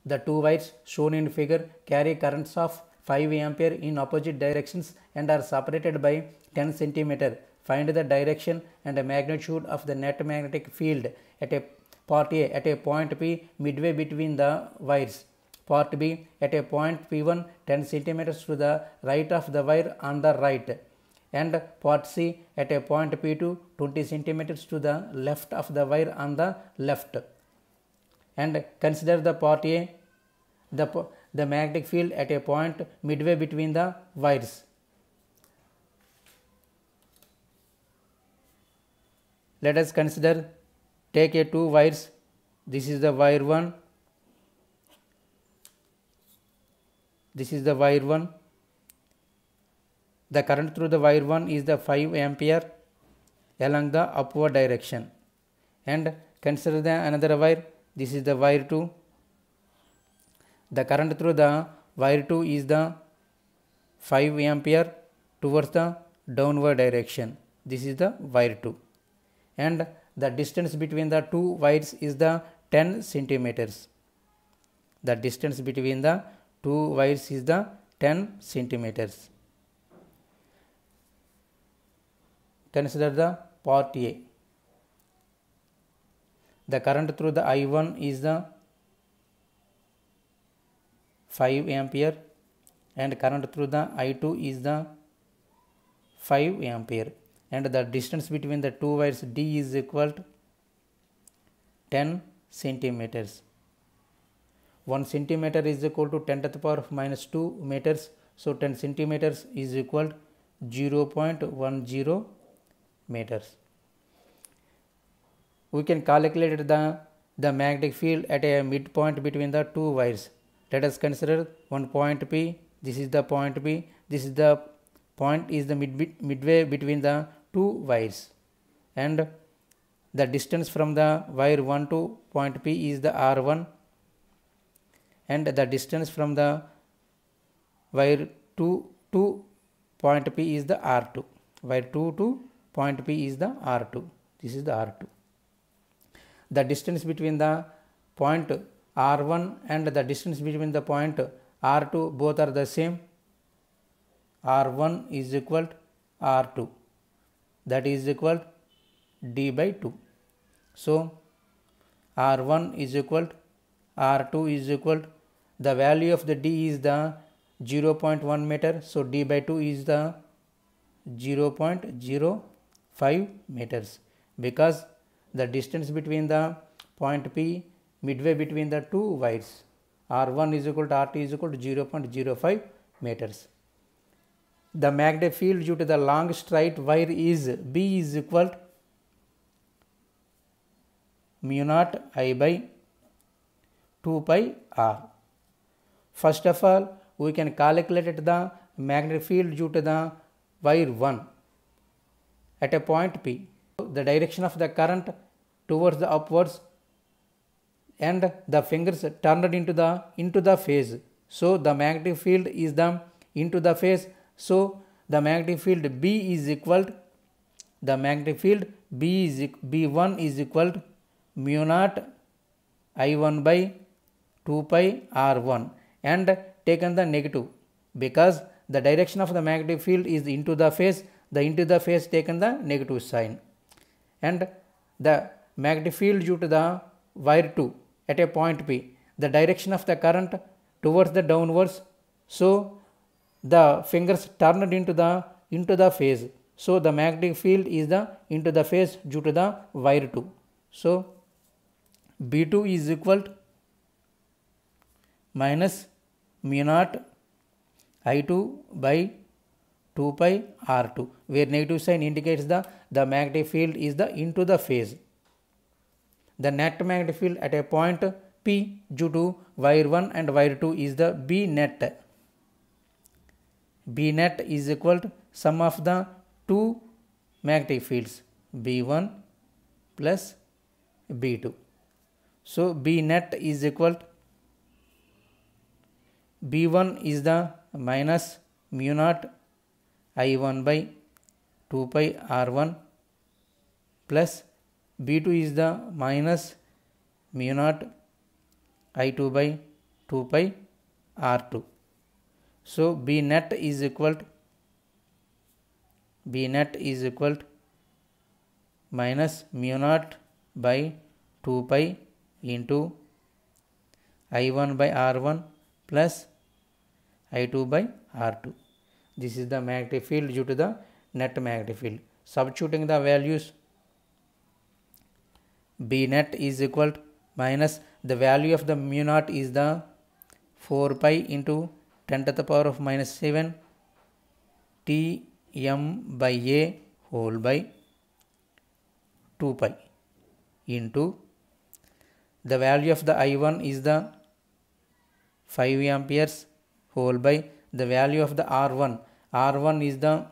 The two wires shown in figure carry currents of 5 ampere in opposite directions and are separated by 10 centimeter. Find the direction and magnitude of the net magnetic field at a part A at a point P midway between the wires. Part B at a point P1 10 centimeters to the right of the wire on the right, and part C at a point P2 20 centimeters to the left of the wire on the left. And consider the part A, the magnetic field at a point midway between the wires. Let us consider, take a two wires. This is the wire 1, this is the wire 1. The current through the wire 1 is the 5 ampere along the upward direction. And consider the another wire. This is the wire 2. The current through the wire 2 is the 5 ampere towards the downward direction. This is the wire 2. And the distance between the two wires is the 10 centimeters. The distance between the two wires is the 10 centimeters. Consider the part A. The current through the I1 is the 5 ampere and current through the I2 is the 5 ampere, and the distance between the two wires D is equal to 10 centimeters. 1 centimeter is equal to 10 to the power of minus 2 meters. So 10 centimeters is equal to 0.10 meters. We can calculate the magnetic field at a midpoint between the two wires. Let us consider one point P. This is the point P. This is the point is the midway between the two wires, and the distance from the wire 1 to point P is the R1, and the distance from the wire 2 to point P is the R2. Wire 2 to point P is the R2. This is the R2. The distance between the point R1 and the distance between the point R2 both are the same. R1 is equal to R2, that is equal to D by 2. So R1 is equal to R2 is equal to, the value of the D is the 0.1 meter. So D by 2 is the 0.05 meters, because the distance between the point P midway between the two wires R1 is equal to R2 is equal to 0.05 meters. The magnetic field due to the long straight wire is B is equal to mu naught I by 2 pi R. First of all, we can calculate the magnetic field due to the wire 1 at a point P. The direction of the current towards the upwards, and the fingers turned into the phase. So the magnetic field is the into the phase. So the magnetic field B is equal to, the magnetic field B1 is equal to mu naught I1 by 2 pi R1, and taken the negative because the direction of the magnetic field is into the phase. The into the phase taken the negative sign, and the magnetic field due to the wire 2 at a point P, the direction of the current towards the downwards. So the fingers turned into the phase. So the magnetic field is the into the phase due to the wire 2. So B2 is equal to minus mu naught I2 by 2 pi R2, where negative sign indicates the magnetic field is the into the phase. The net magnetic field at a point P due to wire 1 and wire 2 is the B net. B net is equal to sum of the two magnetic fields B1 plus B2. So B net is equal to, B1 is the minus mu naught I1 by 2 pi R1 plus B2 is the minus mu naught I2 by 2 pi r2. So B net is equal to minus mu naught by 2 pi into I1 by R1 plus I2 by R2. This is the magnetic field due to the net magnetic field. Substituting the values, B net is equal to minus the value of the mu naught is the 4 pi into 10 to the power of minus 7 T m by A whole by 2 pi into the value of the I1 is the 5 amperes whole by the value of the R1 is the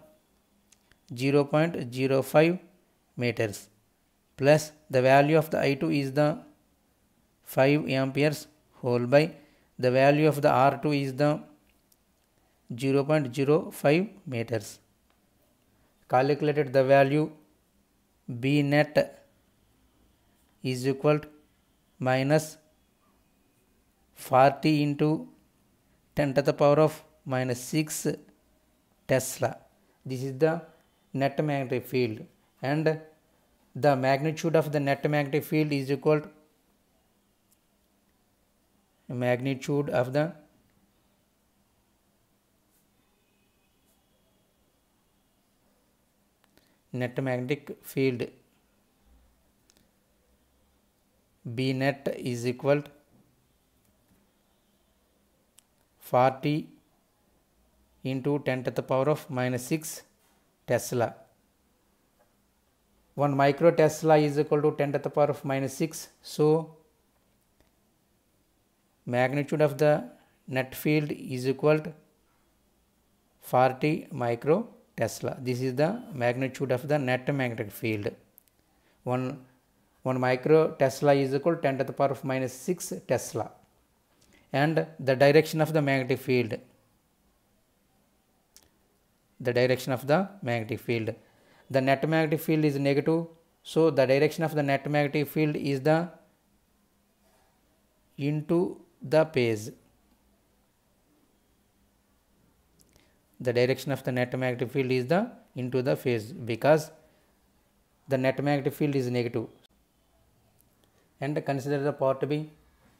0.05 meters plus the value of the I2 is the 5 amperes whole by the value of the R2 is the 0.05 meters. Calculated the value, B net is equal to minus 40 into 10 to the power of minus 6 Tesla. This is the net magnetic field, and the magnitude of the net magnetic field is equal to magnitude of the net magnetic field B net is equal to 40 into 10 to the power of minus 6 Tesla. 1 micro Tesla is equal to 10 to the power of minus 6. So magnitude of the net field is equal to 40 micro Tesla. This is the magnitude of the net magnetic field. 1 micro Tesla is equal to 10 to the power of minus 6 Tesla. And the direction of the magnetic field. The net magnetic field is negative. So the direction of the net magnetic field is the into the phase. The direction of the net magnetic field is the into the phase because the net magnetic field is negative. And consider the part B.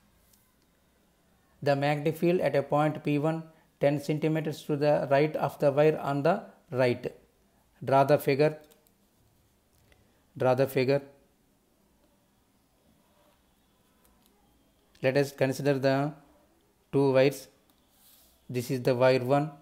The magnetic field at a point P1 10 centimeters to the right of the wire on the right. Draw the figure. Let us consider the two wires. This is the wire 1.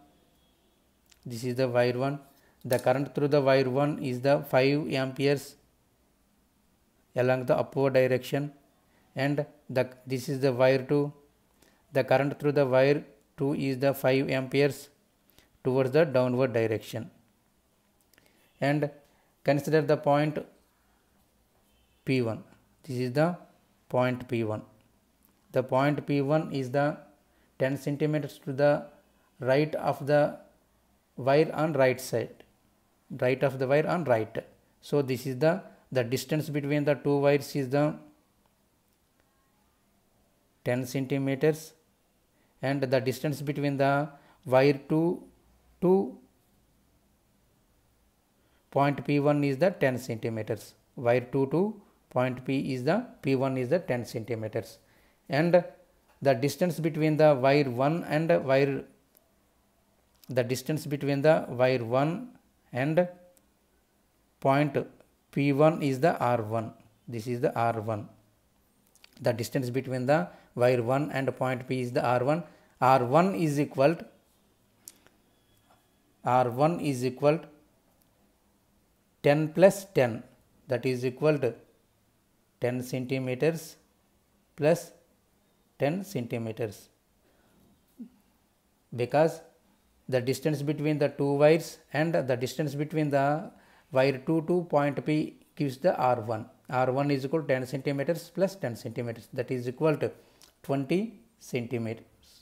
The current through the wire 1 is the 5 amperes along the upward direction, and this is the wire 2. The current through the wire 2 is the 5 amperes towards the downward direction. And consider the point P1. This is the point P1. The point P1 is the 10 centimeters to the right of the wire on right side. So this is the distance between the two wires is the 10 centimeters, and the distance between the wire 2 to point P1 is the 10 centimeters. Wire 2 to point P1 is the 10 centimeters. And the distance between the wire 1 and wire point P1 is the R1. This is the R1. The distance between the wire 1 and point P is the R1. R1 is equal to 10 plus 10, that is equal to 10 centimeters plus 10 centimeters, because the distance between the two wires and the distance between the wire 2 to point P gives the R1. R1 is equal to 10 centimeters plus 10 centimeters, that is equal to 20 centimeters.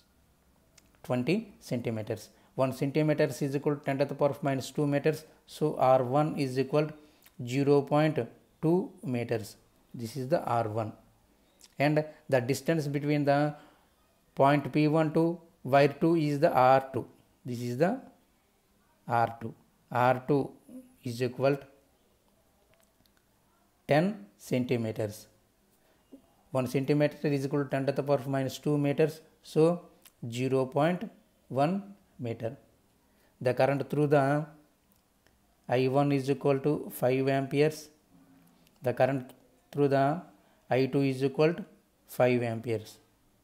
1 centimeter is equal to 10 to the power of minus 2 meters. So R1 is equal to 0.2 meters. This is the R1. And the distance between the point P1 to wire 2 is the R2. This is the R2. R2 is equal to 10 centimeters. 1 centimeter is equal to 10 to the power minus 2 meters. So 0.1 meter. The current through the I1 is equal to 5 amperes. The current through the I2 is equal to 5 amperes.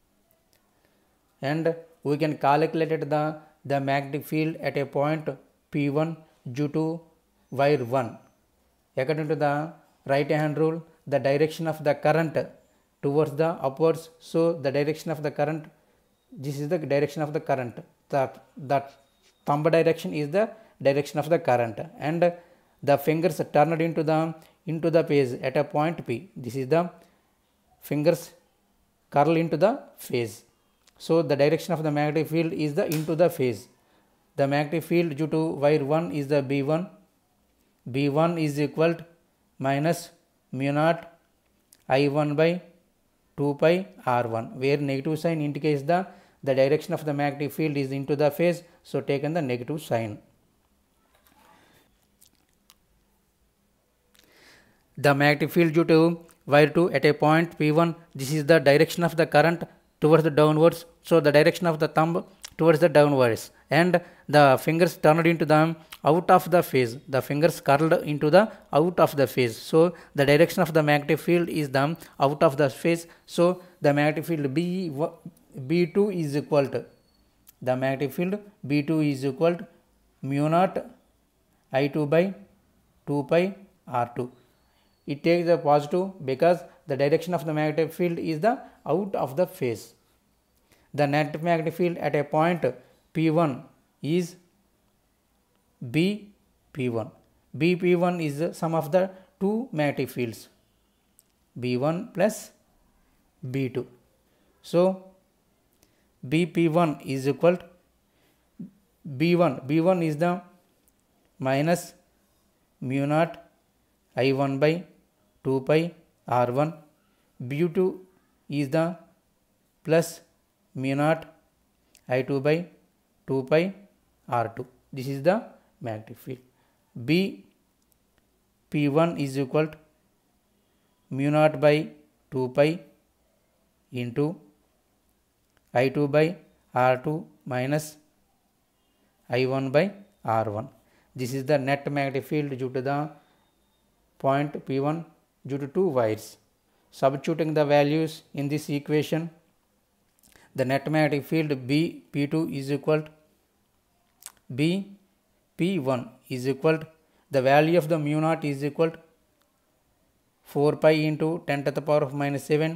And we can calculate the magnetic field at a point P1 due to wire 1. According to the right hand rule, the direction of the current towards the upwards. So the direction of the current, this is the direction of the current. The thumb direction is the direction of the current, and the fingers turned into the phase at a point P. This is the fingers curl into the phase. So the direction of the magnetic field is the into the phase. The magnetic field due to wire 1 is the B1. B1 is equal to minus mu naught I1 by 2 pi R1, where negative sign indicates the direction of the magnetic field is into the phase. So taken the negative sign. The magnetic field due to wire 2 at a point P1, this is the direction of the current towards the downwards. So the direction of the thumb towards the downwards, and the fingers turned into the out of the phase. The fingers curled into the out of the phase. So the direction of the magnetic field is the out of the phase. So the magnetic field B2 is equal to, the magnetic field B2 is equal to mu naught I2 by 2 pi R2. It takes the positive because the direction of the magnetic field is the out of the phase. The net magnetic field at a point P1 is BP1. BP1 is the sum of the two magnetic fields, B1 plus B2. So BP1 is equal to B1. B1 is the minus mu naught I1 by 2 pi R1. B2 is the plus mu naught I2 by 2 pi R2. This is the magnetic field. BP1 is equal to mu naught by 2 pi into I2 by R2 minus I1 by R1. This is the net magnetic field due to the point P1 due to two wires. Substituting the values in this equation, the net magnetic field BP2 is equal to BP1 is equal to, the value of the mu naught is equal to 4 pi into 10 to the power of minus 7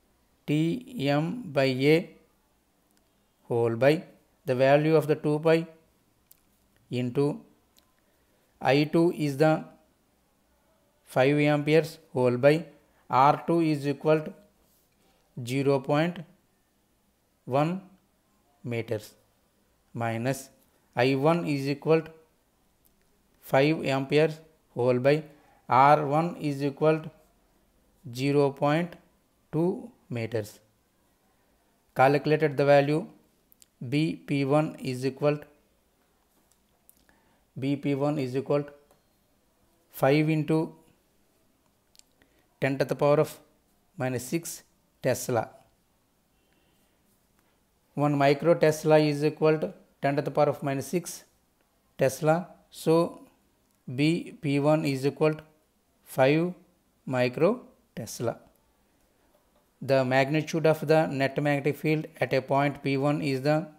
Tm by A whole by the value of the 2 pi into I2 is the 5 amperes whole by R2 is equal to 0.1 meters minus I1 is equal to 5 amperes whole by R1 is equal to 0.2 meters. Calculated the value. BP1 is equal to 5 into 10 to the power of minus 6 Tesla. 1 micro Tesla is equal to 10 to the power of minus 6 Tesla. So BP1 is equal to 5 micro Tesla. The magnitude of the net magnetic field at a point P1 is the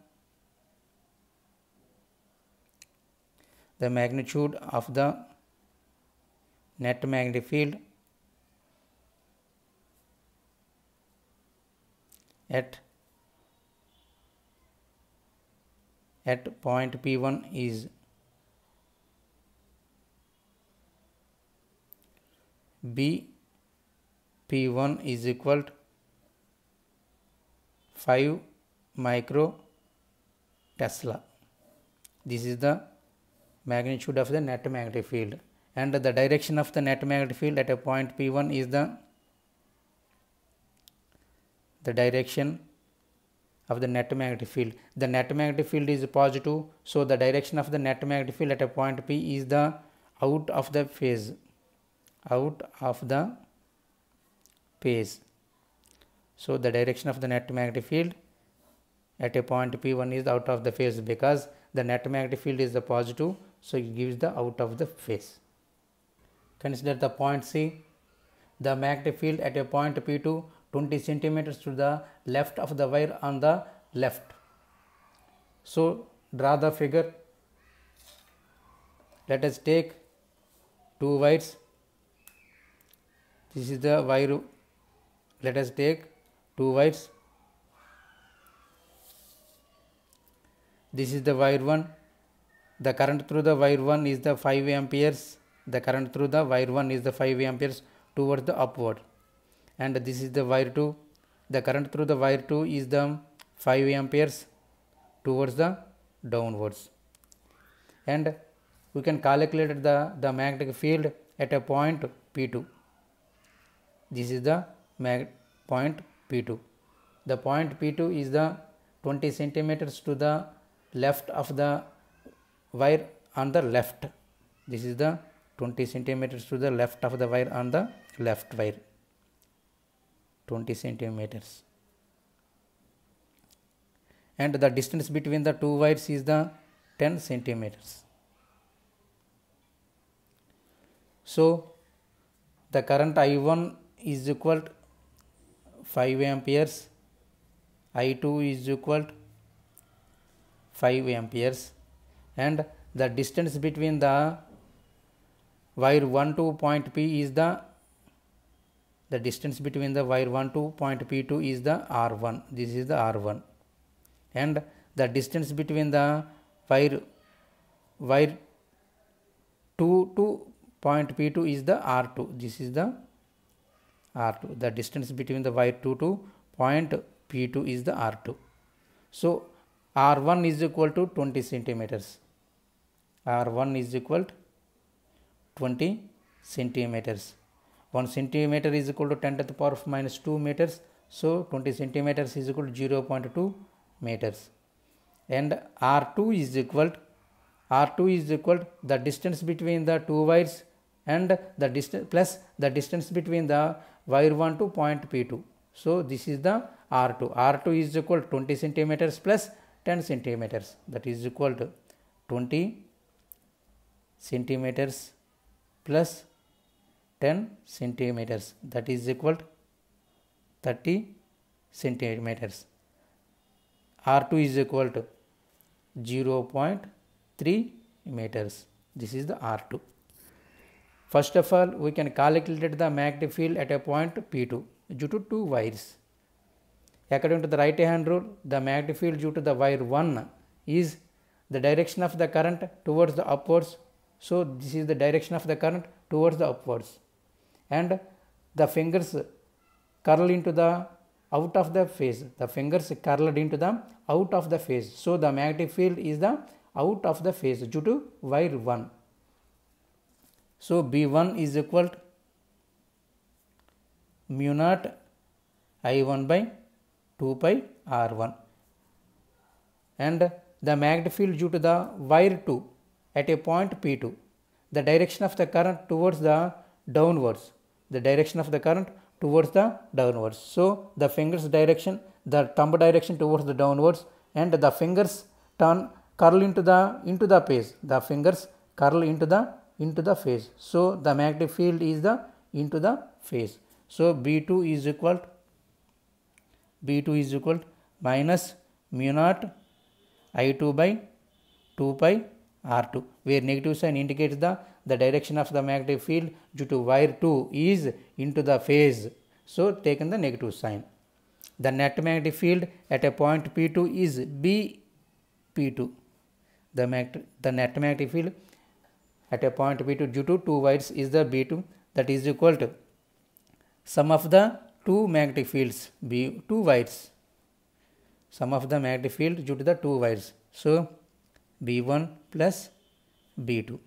magnitude of the net magnetic field at point P1 is BP1 is equal to 5 micro Tesla. This is the magnitude of the net magnetic field, and the direction of the net magnetic field at a point P1 is the direction of the net magnetic field. The net magnetic field is positive, so the direction of the net magnetic field at a point P is the out of the phase. Out of the phase. So the direction of the net magnetic field at a point P1 is out of the phase, because the net magnetic field is the positive, so it gives the out of the phase. Consider the point C. The magnetic field at a point P2 20 centimeters to the left of the wire on the left. So draw the figure. Let us take two wires. This is the wire. Let us take two wires. This is the wire 1. The current through the wire 1 is the 5 amperes. The current through the wire 1 is the 5 amperes towards the upward. And this is the wire 2. The current through the wire 2 is the 5 amperes towards the downwards. And we can calculate the magnetic field at a point P2. This is the point P2. The point P2 is the 20 centimeters to the left of the wire on the left. This is the 20 centimeters to the left of the wire on the left wire. 20 centimeters. And the distance between the two wires is the 10 centimeters. So the current I1 is equal to 5 amperes, I2 is equal to 5 amperes, and the distance between the wire 1 to point P is the distance between the wire 1 to point P2 is the R1. This is the R1. And the distance between the wire 2 to point P2 is the R2. This is the R2. The distance between the wire 2 to point P2 is the R2. So R1 is equal to 20 centimeters. R1 is equal to 20 centimeters. 1 centimeter is equal to 10 to the power of minus 2 meters. So 20 centimeters is equal to 0.2 meters. And R2 is equal to the distance between the two wires and the distance plus the distance between the wire 1 to point P2. So this is the R2. R2 is equal to 20 centimeters plus 10 centimeters. That is equal to 20 centimeters plus 10 centimeters. That is equal to 30 centimeters. R2 is equal to 0.3 meters. This is the R2. First of all, we can calculate the magnetic field at a point P2 due to two wires. According to the right hand rule, the magnetic field due to the wire 1 is the direction of the current towards the upwards. So this is the direction of the current towards the upwards. And the fingers curl into the out of the phase. The fingers curled into the out of the phase. So the magnetic field is the out of the phase due to wire 1. So B1 is equal to mu naught I1 by 2 pi R1. And the magnetic field due to the wire 2 at a point P2, the direction of the current towards the downwards. The direction of the current towards the downwards. So the fingers direction, the thumb direction towards the downwards, and the fingers curl into the phase. The fingers curl into the phase. So the magnetic field is the into the phase. So B2 is equal to minus mu naught I2 by 2 pi R2, where negative sign indicates the direction of the magnetic field due to wire 2 is into the phase. So taken the negative sign. The net magnetic field at a point P2 is BP2. The net magnetic field at a point P2 due to two wires is the B2, that is equal to sum of the two magnetic fields, two wires. Sum of the magnetic field due to the two wires. So B1 plus B2.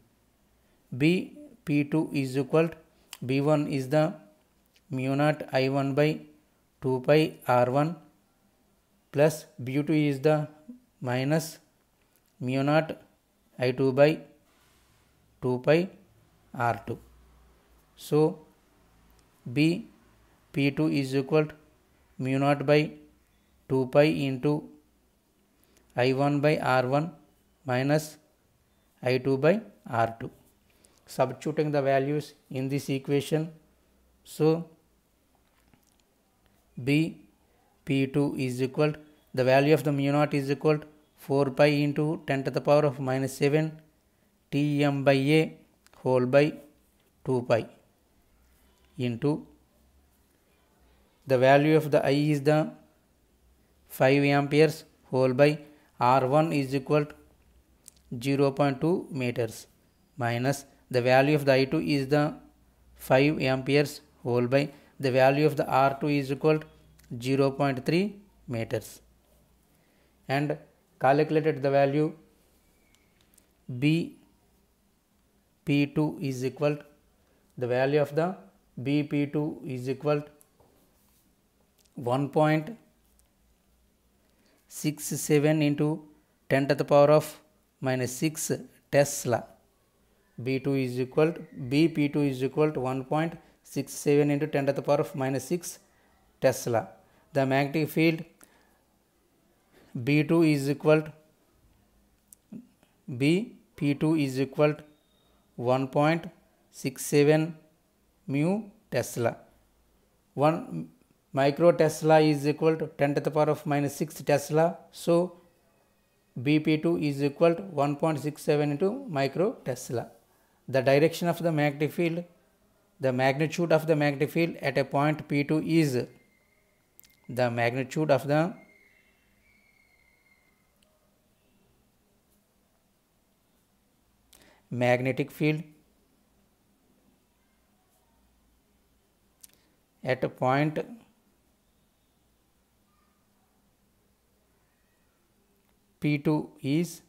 BP2 is equal to B1 is the mu naught I1 by 2 pi R1 plus B2 is the minus mu naught I2 by 2 pi R2. So B P2 is equal to mu naught by 2 pi into I1 by R1 minus I2 by R2. Substituting the values in this equation, so B P2 is equal to, the value of the mu naught is equal to 4 pi into 10 to the power of minus 7 Tm by A whole by 2 pi into the value of the I is the 5 amperes whole by R1 is equal to 0.2 meters minus the value of the I2 is the 5 amperes whole by the value of the R2 is equal to 0.3 meters, and calculated the value B P2 is equal to, the value of the B P2 is equal to 1.67 into 10 to the power of minus 6 Tesla. B2 is equal to, B P2 is equal to 1.67 into 10 to the power of minus 6 Tesla. The magnetic field B2 is equal to, B P2 is equal to 1.67 mu Tesla. 1 micro Tesla is equal to 10 to the power of minus 6 Tesla. So BP2 is equal to 1.67 into micro Tesla. The direction of the magnetic field, the magnitude of the magnetic field at a point P2 is, the magnitude of the magnetic field at a point P2 is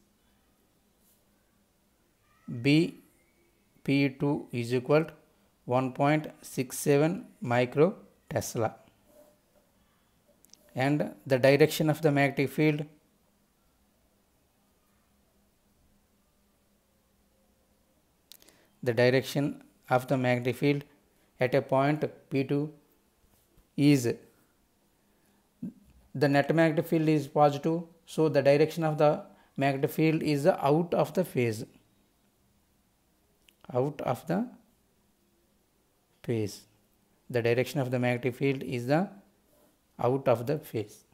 B P2 is equal to 1.67 micro Tesla, and the direction of the magnetic field, the direction of the magnetic field at a point P2 is, the net magnetic field is positive, so the direction of the magnetic field is out of the phase, out of the phase. The direction of the magnetic field is the out of the phase.